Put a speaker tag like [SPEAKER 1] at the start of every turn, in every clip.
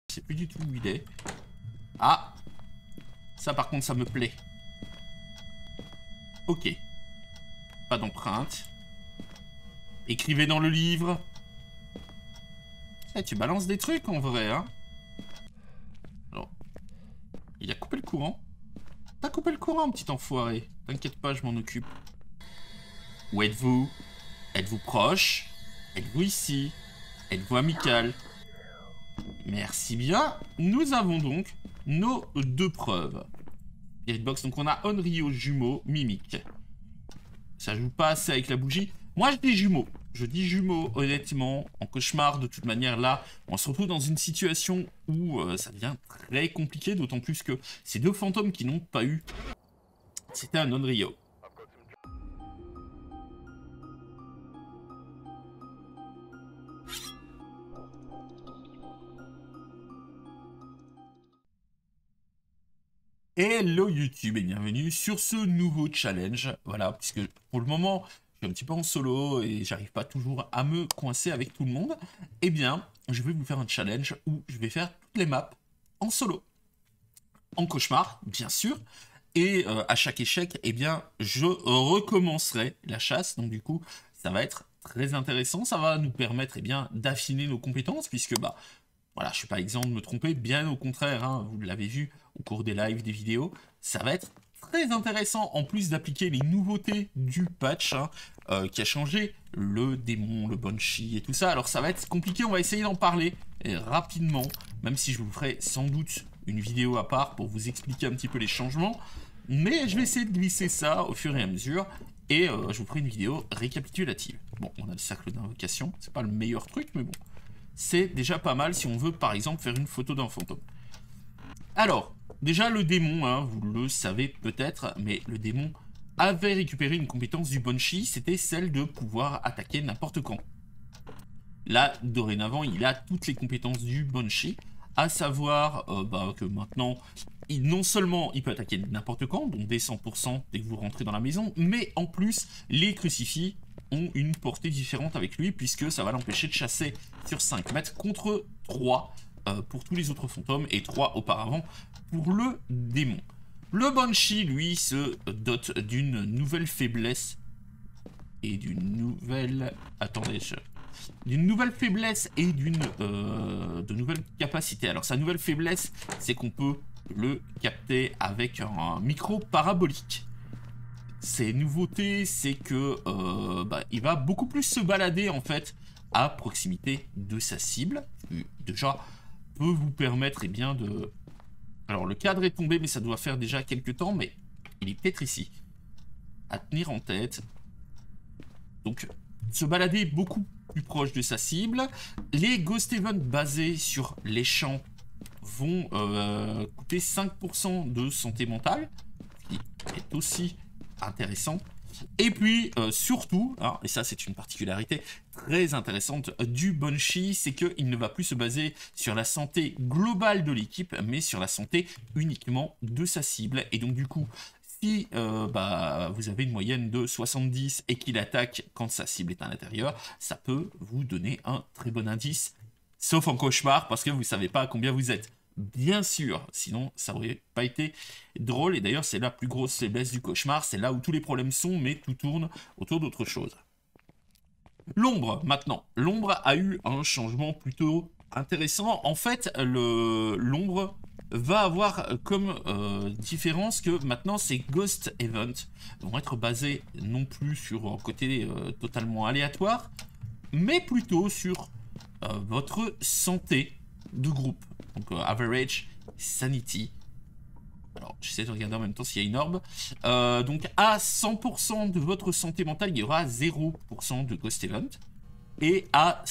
[SPEAKER 1] Je sais plus du tout où il est. Ah! Ça par contre ça me plaît. Ok. Pas d'empreinte. Écrivez dans le livre. Eh, tu balances des trucs en vrai, hein. Alors. Il a coupé le courant. T'as coupé le courant, petit enfoiré. T'inquiète pas, je m'en occupe. Où êtes-vous? Êtes-vous proche? Êtes-vous ici? Êtes-vous amical? Merci bien. Nous avons donc nos deux preuves. Spirit Box, donc on a Onryo, jumeau, mimique. Ça joue pas assez avec la bougie. Moi je dis jumeau. Je dis jumeau, honnêtement. En cauchemar, de toute manière, là, on se retrouve dans une situation où ça devient très compliqué, d'autant plus que ces deux fantômes qui n'ont pas eu, c'était un Onryo. Hello YouTube et bienvenue sur ce nouveau challenge. Voilà, puisque pour le moment, je suis un petit peu en solo et j'arrive pas toujours à me coincer avec tout le monde. Eh bien, je vais vous faire un challenge où je vais faire toutes les maps en solo. En cauchemar, bien sûr. Et à chaque échec, eh bien, je recommencerai la chasse. Donc du coup, ça va être très intéressant. Ça va nous permettre eh bien, d'affiner nos compétences, puisque bah, voilà, je suis pas exempt de me tromper, bien au contraire, hein, vous l'avez vu au cours des lives, des vidéos, ça va être très intéressant en plus d'appliquer les nouveautés du patch hein, qui a changé le démon, le banshee et tout ça. Alors ça va être compliqué, on va essayer d'en parler rapidement, même si je vous ferai sans doute une vidéo à part pour vous expliquer un petit peu les changements, mais je vais essayer de glisser ça au fur et à mesure et je vous ferai une vidéo récapitulative. Bon, on a le cercle d'invocation, c'est pas le meilleur truc, mais bon. C'est déjà pas mal si on veut par exemple faire une photo d'un fantôme. Alors, déjà le démon, hein, vous le savez peut-être, mais le démon avait récupéré une compétence du banshee, c'était celle de pouvoir attaquer n'importe quand. Là, dorénavant, il a toutes les compétences du banshee, à savoir que maintenant, non seulement il peut attaquer n'importe quand, donc dès 100% dès que vous rentrez dans la maison, mais en plus, les crucifix ont une portée différente avec lui, puisque ça va l'empêcher de chasser sur 5 mètres contre 3 pour tous les autres fantômes, et 3 auparavant pour le démon. Le banshee, lui, se dote d'une nouvelle faiblesse, et d'une nouvelle... Attendez, d'une nouvelle faiblesse et de nouvelles capacités. Alors sa nouvelle faiblesse, c'est qu'on peut le capter avec un micro parabolique. Ses nouveautés, c'est que il va beaucoup plus se balader en fait à proximité de sa cible. Déjà, peut vous permettre bien de... Alors le cadre est tombé, mais ça doit faire déjà quelques temps, mais il est peut-être ici. À tenir en tête. Donc, se balader beaucoup plus proche de sa cible. Les Ghost Events basés sur les champs vont coûter 5% de santé mentale, ce qui est aussi intéressant. Et puis surtout, hein, et ça c'est une particularité très intéressante du banshee, c'est qu'il ne va plus se baser sur la santé globale de l'équipe, mais sur la santé uniquement de sa cible. Et donc du coup, si vous avez une moyenne de 70 et qu'il attaque quand sa cible est à l'intérieur, ça peut vous donner un très bon indice, sauf en cauchemar, parce que vous ne savez pas à combien vous êtes. Bien sûr, sinon ça aurait pas été drôle, et d'ailleurs c'est la plus grosse faiblesse du cauchemar, c'est là où tous les problèmes sont, mais tout tourne autour d'autre chose. L'ombre, maintenant. L'ombre a eu un changement plutôt intéressant. En fait, l'ombre va avoir comme différence que maintenant ces Ghost Events vont être basés non plus sur un côté totalement aléatoire, mais plutôt sur votre santé de groupe. Donc average, sanity. Alors j'essaie de regarder en même temps s'il y a une orbe. Donc à 100% de votre santé mentale, il y aura 0% de Ghost Event. Et à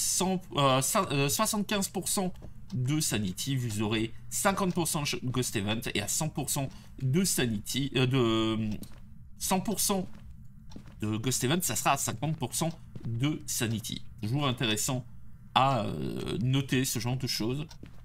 [SPEAKER 1] 75% de sanity, vous aurez 50% de Ghost Event. Et à 100% de sanity, de 100% de Ghost Event, ça sera à 50% de sanity. Toujours intéressant à noter ce genre de choses.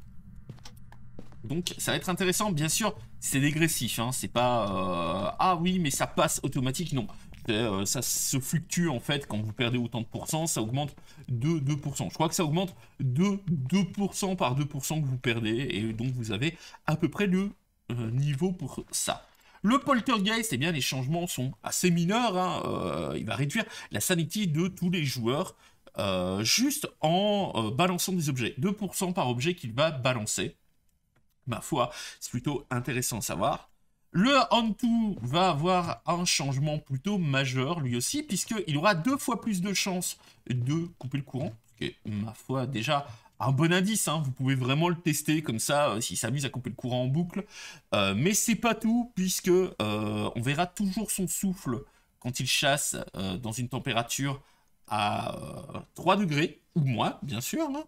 [SPEAKER 1] Donc ça va être intéressant, bien sûr, c'est dégressif, hein, c'est pas ah oui mais ça passe automatique, non. Ça se fluctue en fait quand vous perdez autant de pourcents, ça augmente de 2%. Je crois que ça augmente de 2% par 2% que vous perdez, et donc vous avez à peu près le niveau pour ça. Le poltergeist, eh bien les changements sont assez mineurs, hein. Il va réduire la sanity de tous les joueurs juste en balançant des objets. 2% par objet qu'il va balancer. Ma foi, c'est plutôt intéressant à savoir. Le Hantu va avoir un changement plutôt majeur, lui aussi, puisqu'il aura 2 fois plus de chances de couper le courant. Ce qui est, ma foi, déjà un bon indice, hein. Vous pouvez vraiment le tester comme ça, s'il s'amuse à couper le courant en boucle. Mais c'est pas tout, puisque on verra toujours son souffle quand il chasse dans une température à 3 degrés, ou moins, bien sûr, hein.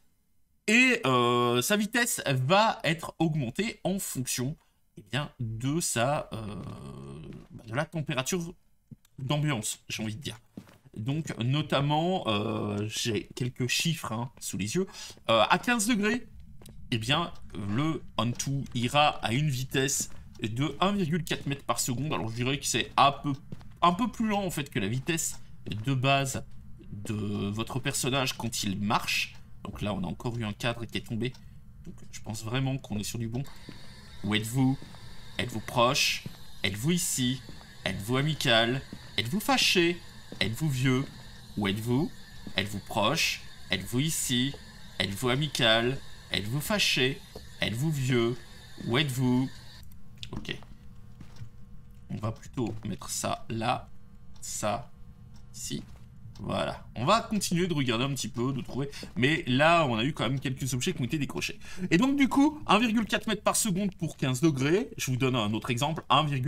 [SPEAKER 1] Et sa vitesse va être augmentée en fonction bien, de de la température d'ambiance, j'ai envie de dire. Donc, notamment, j'ai quelques chiffres hein, sous les yeux. À 15 degrés, eh bien, le Hantu ira à une vitesse de 1,4 m par seconde. Alors, je dirais que c'est un peu plus lent, en fait, que la vitesse de base de votre personnage quand il marche. Donc là, on a encore eu un cadre qui est tombé. Donc, je pense vraiment qu'on est sur du bon. Où êtes-vous? Êtes-vous proche? Êtes-vous ici? Êtes-vous amical? Êtes-vous fâché? Êtes-vous vieux? Où êtes-vous? Êtes-vous proche? Êtes-vous ici? Êtes-vous amical? Êtes-vous fâché? Êtes-vous vieux? Où êtes-vous? Ok. On va plutôt mettre ça là, ça, ici. Voilà, on va continuer de regarder un petit peu, de trouver, mais là on a eu quand même quelques objets qui ont été décrochés. Et donc du coup, 1,4 m par seconde pour 15 degrés, je vous donne un autre exemple,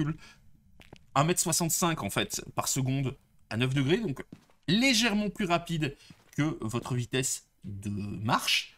[SPEAKER 1] 1,1 m 65 en fait par seconde à 9 degrés, donc légèrement plus rapide que votre vitesse de marche.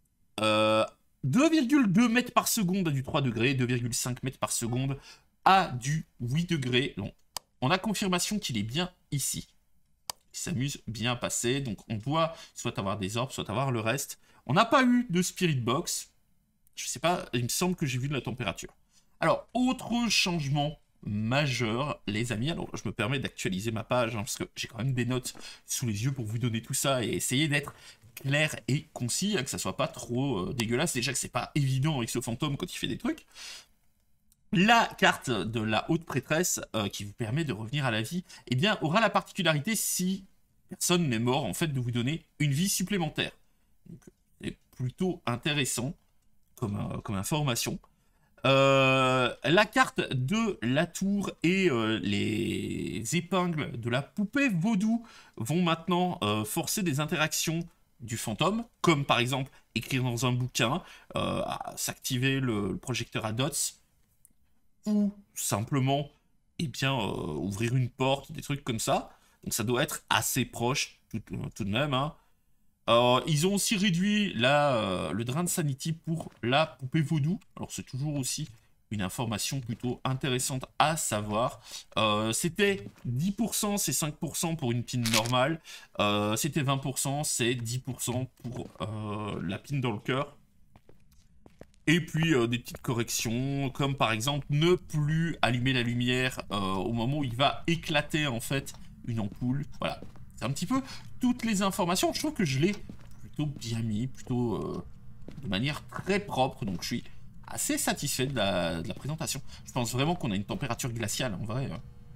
[SPEAKER 1] 2,2 m par seconde à du 3 degrés, 2,5 m par seconde à du 8 degrés. Donc, on a confirmation qu'il est bien ici. Il s'amuse bien à passer, donc on doit soit avoir des orbes, soit avoir le reste. On n'a pas eu de Spirit Box. Je sais pas, il me semble que j'ai vu de la température. Alors, autre changement majeur, les amis. Alors, je me permets d'actualiser ma page, hein, parce que j'ai quand même des notes sous les yeux pour vous donner tout ça et essayer d'être clair et concis, hein, que ça soit pas trop dégueulasse. Déjà que c'est pas évident avec ce fantôme quand il fait des trucs. La carte de la haute prêtresse qui vous permet de revenir à la vie, eh bien, aura la particularité, si personne n'est mort, en fait, de vous donner une vie supplémentaire. C'est plutôt intéressant comme information. La carte de la tour et les épingles de la poupée vaudou vont maintenant forcer des interactions du fantôme, comme par exemple écrire dans un bouquin, s'activer le projecteur à dots, ou simplement eh bien, ouvrir une porte, des trucs comme ça. Donc ça doit être assez proche tout de même. Hein. Ils ont aussi réduit le drain de sanity pour la poupée vaudou. Alors c'est toujours aussi une information plutôt intéressante à savoir. C'était 10%, c'est 5% pour une pin normale. C'était 20%, c'est 10% pour la pin dans le cœur. Et puis des petites corrections, comme par exemple ne plus allumer la lumière au moment où il va éclater en fait une ampoule. Voilà, c'est un petit peu toutes les informations. Je trouve que je l'ai plutôt bien mis, plutôt de manière très propre. Donc je suis assez satisfait de la présentation. Je pense vraiment qu'on a une température glaciale en vrai.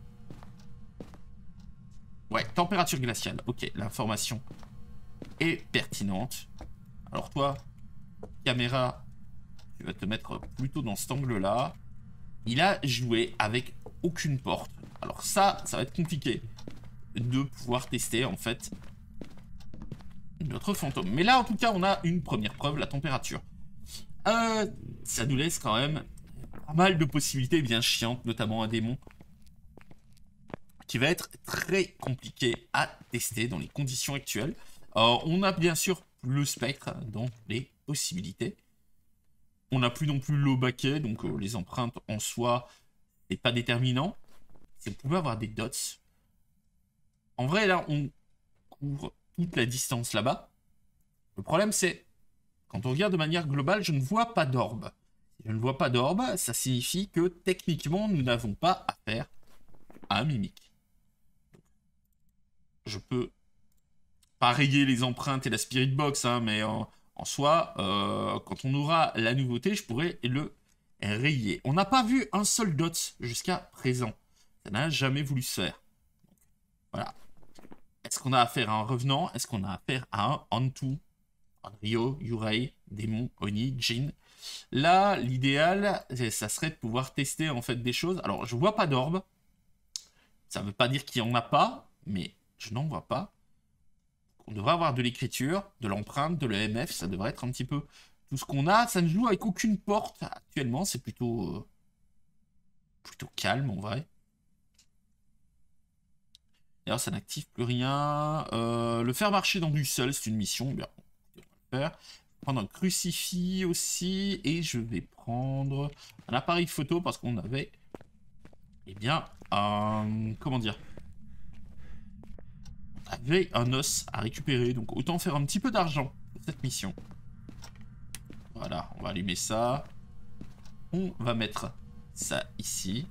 [SPEAKER 1] Ouais, température glaciale. Ok, l'information est pertinente. Alors toi, caméra... Tu vas te mettre plutôt dans cet angle-là. Il a joué avec aucune porte. Alors ça va être compliqué de pouvoir tester, en fait, notre fantôme. Mais là, en tout cas, on a une première preuve, la température. Ça nous laisse quand même pas mal de possibilités bien chiantes, notamment un démon, qui va être très compliqué à tester dans les conditions actuelles. On a bien sûr le spectre dans les possibilités. On n'a plus non plus le baquet, donc les empreintes en soi, c'est pas déterminant. Si vous pouvez avoir des dots. En vrai, là, on couvre toute la distance là-bas. Le problème, c'est, quand on regarde de manière globale, je ne vois pas d'orbe. Si je ne vois pas d'orbe, ça signifie que techniquement, nous n'avons pas affaire à un mimique. je peux pas rayer les empreintes et la Spirit Box, hein, mais en soi, quand on aura la nouveauté, je pourrais le rayer. On n'a pas vu un seul dot jusqu'à présent. Ça n'a jamais voulu se faire. Voilà. Est-ce qu'on a affaire à un revenant? Est-ce qu'on a affaire à un Hantu? Ryo, Yurei, démon, Oni, Jin. Là, l'idéal, ça serait de pouvoir tester en fait des choses. Alors, je vois pas d'orbe. Ça veut pas dire qu'il y en a pas, mais je n'en vois pas. On devrait avoir de l'écriture, de l'empreinte, de l'EMF. Ça devrait être un petit peu tout ce qu'on a. Ça ne joue avec aucune porte actuellement. C'est plutôt calme en vrai. D'ailleurs, ça n'active plus rien. Le faire marcher dans du seul, c'est une mission. Bien, on va le faire. Prendre un crucifix aussi. Et je vais prendre un appareil photo parce qu'on avait, eh bien, comment dire, avait un os à récupérer. Donc, autant faire un petit peu d'argent pour cette mission. Voilà, on va allumer ça. On va mettre ça ici.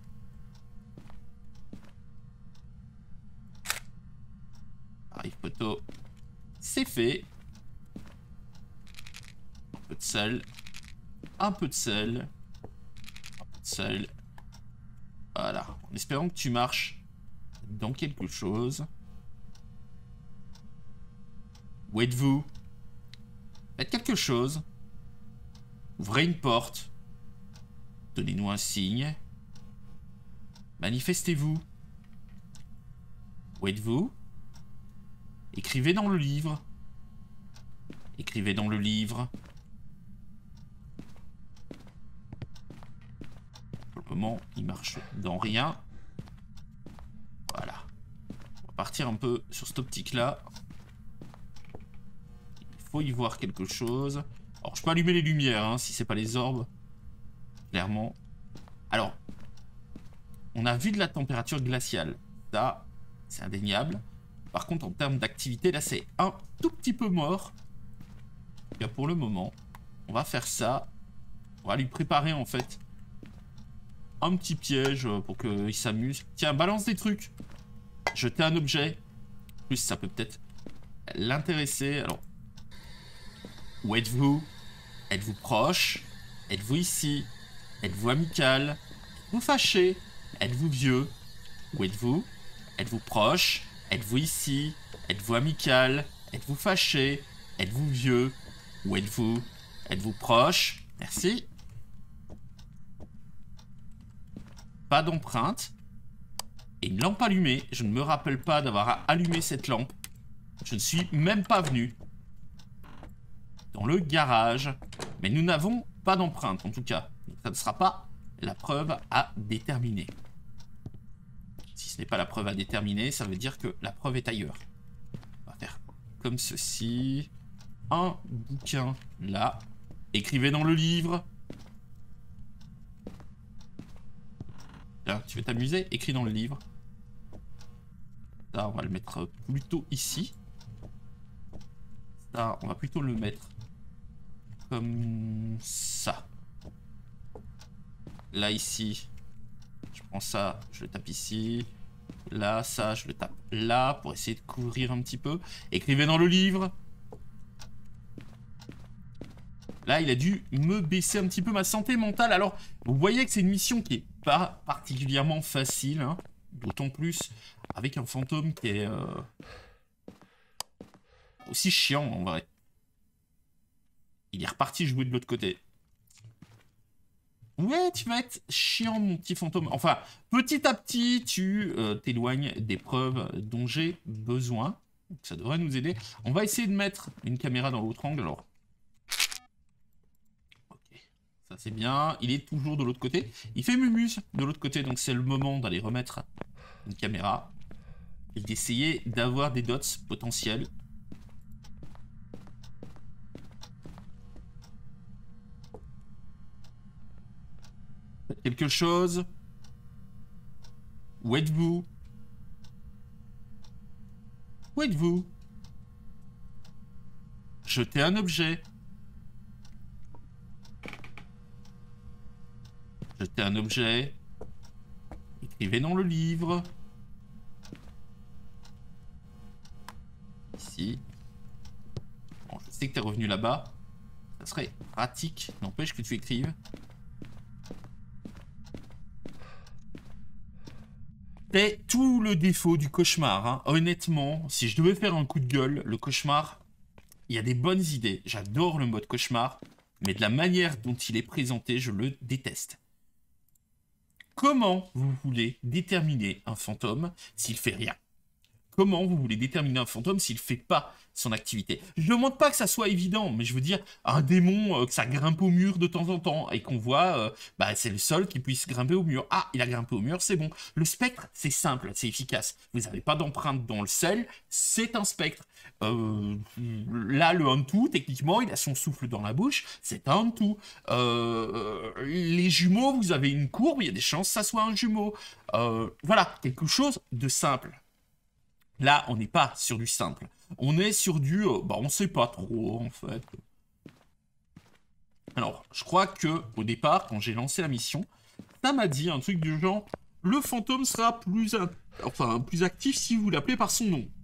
[SPEAKER 1] Appareil photo, c'est fait. Un peu de sel. Un peu de sel. Un peu de sel. Voilà. En espérant que tu marches dans quelque chose. Où êtes-vous? Faites quelque chose. Ouvrez une porte. Donnez-nous un signe. Manifestez-vous. Où êtes-vous? Écrivez dans le livre. Écrivez dans le livre. Pour le moment, il marche dans rien. Voilà. On va partir un peu sur cette optique-là. Il faut y voir quelque chose. Alors, je peux allumer les lumières, hein, si c'est pas les orbes. Clairement. Alors, on a vu de la température glaciale. Ça, c'est indéniable. Par contre, en termes d'activité, là, c'est un tout petit peu mort. Et pour le moment, on va faire ça. On va lui préparer, en fait, un petit piège pour qu'il s'amuse. Tiens, balance des trucs. Jeter un objet. En plus, ça peut peut-être l'intéresser. Alors, où êtes-vous? Êtes-vous proche? Êtes-vous ici? Êtes-vous amical? Êtes-vous fâché? Êtes-vous vieux? Où êtes-vous? Êtes-vous proche? Êtes-vous ici? Êtes-vous amical? Êtes-vous fâché? Êtes-vous vieux? Où êtes-vous? Êtes-vous proche? Merci. Pas d'empreinte. Et une lampe allumée. Je ne me rappelle pas d'avoir allumé cette lampe. Je ne suis même pas venu dans le garage. Mais nous n'avons pas d'empreinte en tout cas. Donc ça ne sera pas la preuve à déterminer. Si ce n'est pas la preuve à déterminer, ça veut dire que la preuve est ailleurs. On va faire comme ceci. Un bouquin là. Écrivez dans le livre. Là, tu veux t'amuser? Écris dans le livre. Ça, on va le mettre plutôt ici. Ça, on va plutôt le mettre comme ça. Là, ici, je prends ça, je le tape ici. Là, ça, je le tape là pour essayer de couvrir un petit peu. Écrivez dans le livre. Là, il a dû me baisser un petit peu ma santé mentale. Alors, vous voyez que c'est une mission qui est pas particulièrement facile. Hein, d'autant plus avec un fantôme qui est aussi chiant en vrai. Il est reparti jouer de l'autre côté. Ouais, tu vas être chiant, mon petit fantôme. Enfin, petit à petit, tu t'éloignes des preuves dont j'ai besoin. Donc, ça devrait nous aider. On va essayer de mettre une caméra dans l'autre angle. Alors, ok, ça c'est bien. Il est toujours de l'autre côté. Il fait mumus de l'autre côté, donc c'est le moment d'aller remettre une caméra et d'essayer d'avoir des dots potentiels. Quelque chose. Où êtes-vous? Où êtes-vous? Jetez un objet. Jetez un objet. Écrivez dans le livre. revenu là-bas. Ça serait pratique. N'empêche que tu écrives. C'est tout le défaut du cauchemar. Hein. Honnêtement, si je devais faire un coup de gueule, le cauchemar, il y a des bonnes idées. J'adore le mode cauchemar. Mais de la manière dont il est présenté, je le déteste. Comment vous voulez déterminer un fantôme s'il fait rien? Comment vous voulez déterminer un fantôme s'il fait pas son activité? Je ne demande pas que ça soit évident, mais je veux dire, un démon, que ça grimpe au mur de temps en temps, et qu'on voit, c'est le seul qui puisse grimper au mur. Ah, il a grimpé au mur, c'est bon. Le spectre, c'est simple, c'est efficace. Vous n'avez pas d'empreinte dans le sel, c'est un spectre. Là, le Hantu, techniquement, il a son souffle dans la bouche, c'est un Hantu. Les jumeaux, vous avez une courbe, il y a des chances que ça soit un jumeau. Voilà, quelque chose de simple. Là, on n'est pas sur du simple. On est sur du... on sait pas trop, en fait. Alors, je crois que au départ, quand j'ai lancé la mission, ça m'a dit un truc du genre... Le fantôme sera plus actif si vous l'appelez par son nom.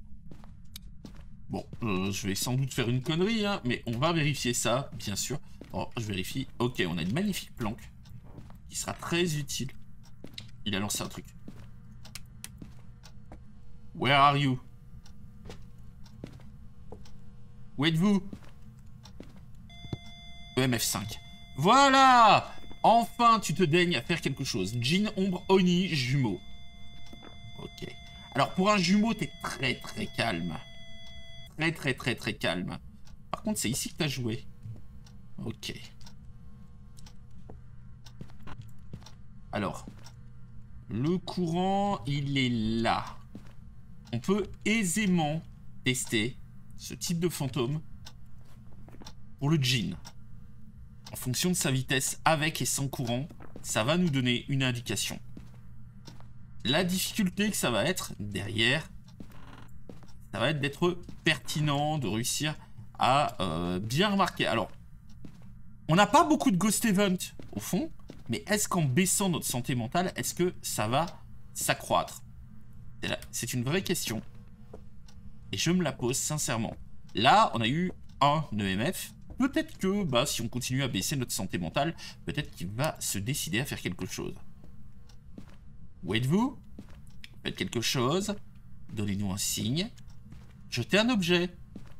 [SPEAKER 1] Bon, je vais sans doute faire une connerie, hein, mais on va vérifier ça, bien sûr. Alors, je vérifie. Ok, on a une magnifique planque qui sera très utile. Il a lancé un truc. Where are you? Où êtes-vous? EMF5. Voilà! Enfin, tu te daignes à faire quelque chose. Djinn, ombre, Oni, jumeau. Ok. Alors, pour un jumeau, t'es très très calme. Très calme. Par contre, c'est ici que t'as joué. Ok. Alors. Le courant, il est là. On peut aisément tester ce type de fantôme pour le djinn. En fonction de sa vitesse avec et sans courant, ça va nous donner une indication. La difficulté que ça va être derrière, ça va être d'être pertinent, de réussir à bien remarquer. Alors, on n'a pas beaucoup de ghost event au fond, mais est-ce qu'en baissant notre santé mentale, est-ce que ça va s'accroître? C'est une vraie question. Et je me la pose sincèrement. Là, on a eu un EMF. Peut-être que, si on continue à baisser notre santé mentale, peut-être qu'il va se décider à faire quelque chose. Où êtes-vous? Faites quelque chose. Donnez-nous un signe. Jetez un objet.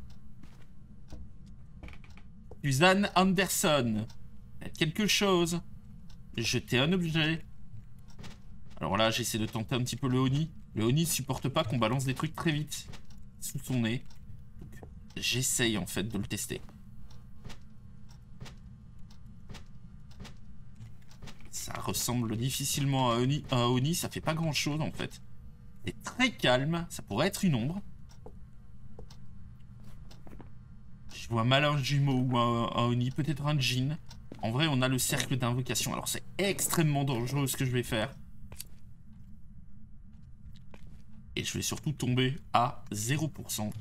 [SPEAKER 1] Suzanne Anderson. Faites quelque chose. Jetez un objet. Alors là, j'essaie de tenter un petit peu le Oni. Le Oni ne supporte pas qu'on balance des trucs très vite sous son nez. J'essaye en fait de le tester. Ça ressemble difficilement à Oni, ça fait pas grand chose en fait. C'est très calme, ça pourrait être une ombre. Je vois mal un jumeau ou un Oni, peut-être un djinn. En vrai, on a le cercle d'invocation. Alors c'est extrêmement dangereux ce que je vais faire. Et je vais surtout tomber à 0%.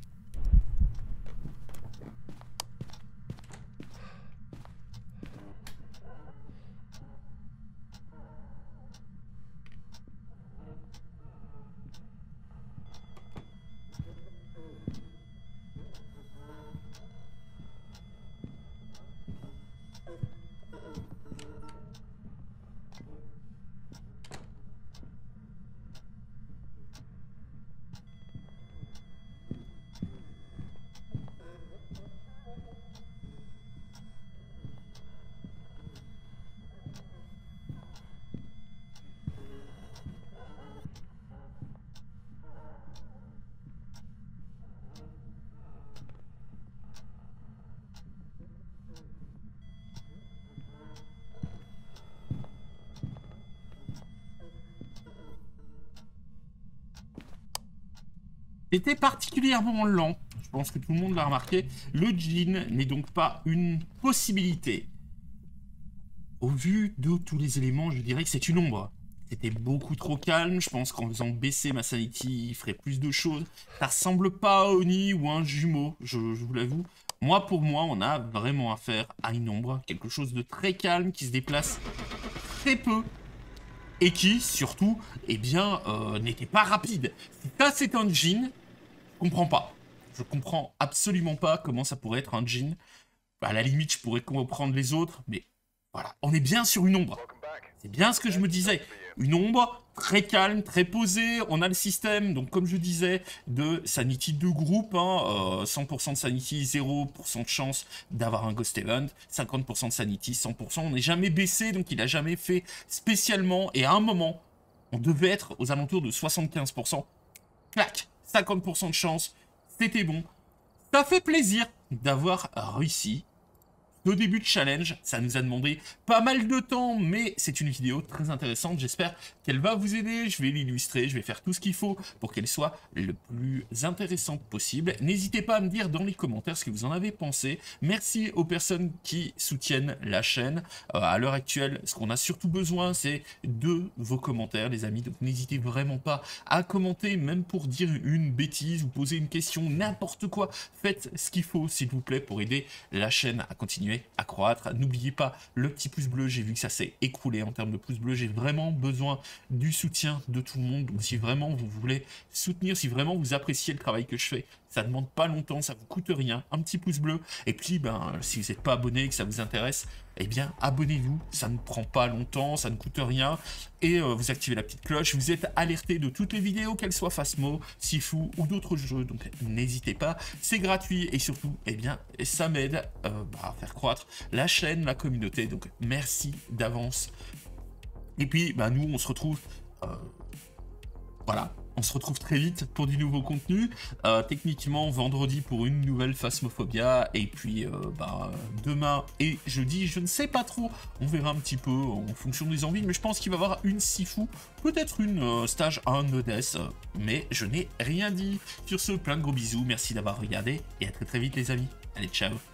[SPEAKER 1] C'était particulièrement lent. Je pense que tout le monde l'a remarqué. Le djinn n'est donc pas une possibilité. Au vu de tous les éléments, je dirais que c'est une ombre. C'était beaucoup trop calme. Je pense qu'en faisant baisser ma sanity, il ferait plus de choses. Ça ressemble pas à Oni ou à un jumeau, je vous l'avoue. Moi, pour moi, on a vraiment affaire à une ombre. Quelque chose de très calme qui se déplace très peu. Et qui, surtout, n'était pas rapide. Si ça, c'est un djinn, je comprends pas. Je comprends absolument pas comment ça pourrait être un Jhin. À la limite, je pourrais comprendre les autres, mais voilà, on est bien sur une ombre. C'est bien ce que je me disais. Une ombre très calme, très posée. On a le système, donc comme je disais, de Sanity de groupe. 100% de Sanity, 0% de chance d'avoir un Ghost Event. 50% de Sanity, 100%. On n'est jamais baissé, donc il n'a jamais fait spécialement. Et à un moment, on devait être aux alentours de 75%. Clac, 50% de chance. C'était bon. Ça fait plaisir d'avoir réussi. Au début de challenge, ça nous a demandé pas mal de temps, mais c'est une vidéo très intéressante. J'espère qu'elle va vous aider. Je vais l'illustrer, je vais faire tout ce qu'il faut pour qu'elle soit le plus intéressante possible. N'hésitez pas à me dire dans les commentaires ce que vous en avez pensé. Merci aux personnes qui soutiennent la chaîne. À l'heure actuelle, ce qu'on a surtout besoin, c'est de vos commentaires, les amis. Donc n'hésitez vraiment pas à commenter, même pour dire une bêtise ou poser une question, n'importe quoi. Faites ce qu'il faut, s'il vous plaît, pour aider la chaîne à continuer à croître. N'oubliez pas le petit pouce bleu, j'ai vu que ça s'est écroulé en termes de pouce bleu, j'ai vraiment besoin du soutien de tout le monde, donc si vraiment vous voulez soutenir, si vraiment vous appréciez le travail que je fais, ça ne demande pas longtemps, ça vous coûte rien, un petit pouce bleu, et puis si vous n'êtes pas abonné et que ça vous intéresse, eh bien abonnez-vous, ça ne prend pas longtemps, ça ne coûte rien, et vous activez la petite cloche, vous êtes alerté de toutes les vidéos, qu'elles soient Phasmo, Sifu ou d'autres jeux, donc n'hésitez pas, c'est gratuit, et surtout, eh bien ça m'aide à faire croître la chaîne, la communauté, donc merci d'avance. Et puis nous on se retrouve voilà, on se retrouve très vite pour du nouveau contenu, techniquement vendredi pour une nouvelle Phasmophobia, et puis demain et jeudi, je ne sais pas trop, on verra un petit peu en fonction des envies, mais je pense qu'il va y avoir une Sifu, peut-être une stage 1 Nodess, mais je n'ai rien dit. Sur ce, plein de gros bisous, merci d'avoir regardé, et à très très vite les amis, allez ciao.